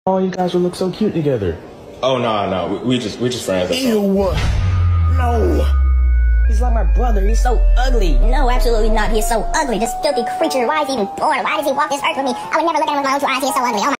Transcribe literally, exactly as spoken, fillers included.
Oh, you guys would look so cute together. Oh no, no, we, we just we just friends. Ew. No. He's like my brother. He's so ugly. No, absolutely not. He is so ugly. This filthy creature. Why is he even born? Why does he walk this earth with me? I would never look at him with my own two eyes. He is so ugly. Oh my